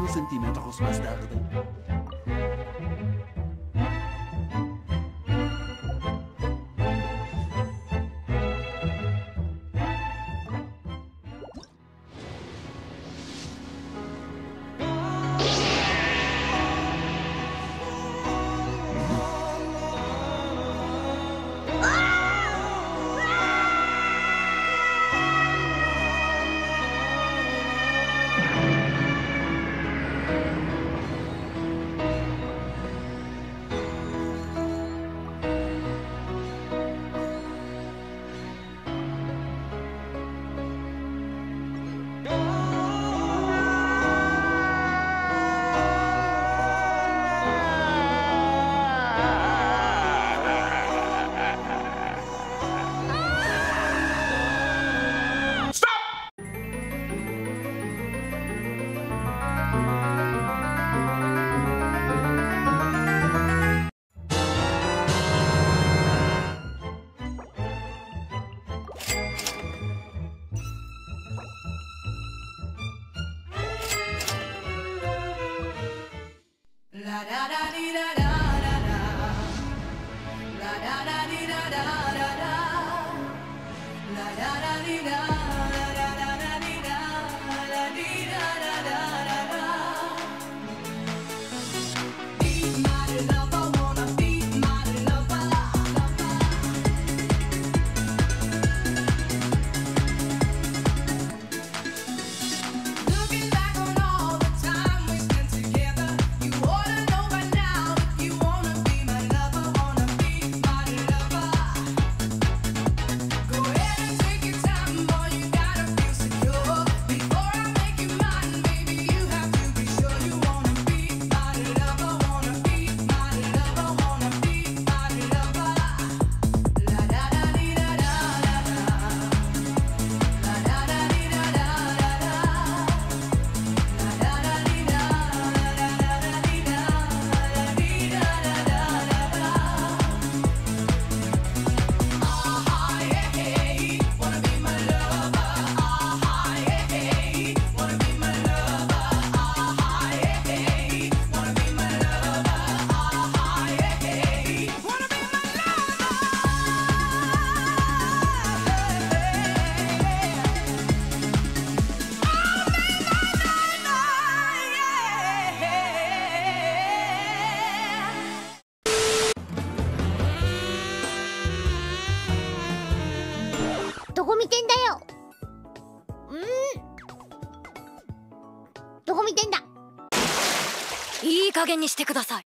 unos centímetros más tarde. La da da dee da da da da. La da da dee da da da da. La da da dee da da da da dee da da dee da da da da. Be my lover, wanna be my lover. Looking back on all the time we spent together, you oughta know by now if you wanna be my lover, wanna be my lover. Go ahead and take your time, boy, you gotta feel secure. Before I make you mine, baby, you have to be sure you wanna be my lover, wanna be my lover, wanna be my lover. La da da dee da da da da. La da da dee da da da da. La da da dee da da da da dee da dee da da da da. Ah yeah hey, wanna be my lover. Ah yeah hey, wanna be my lover. Ah yeah hey, wanna be my lover. Ah yeah hey, wanna be my lover. どこ見てんだよ。どこ見てんだ。 いい加減にしてください。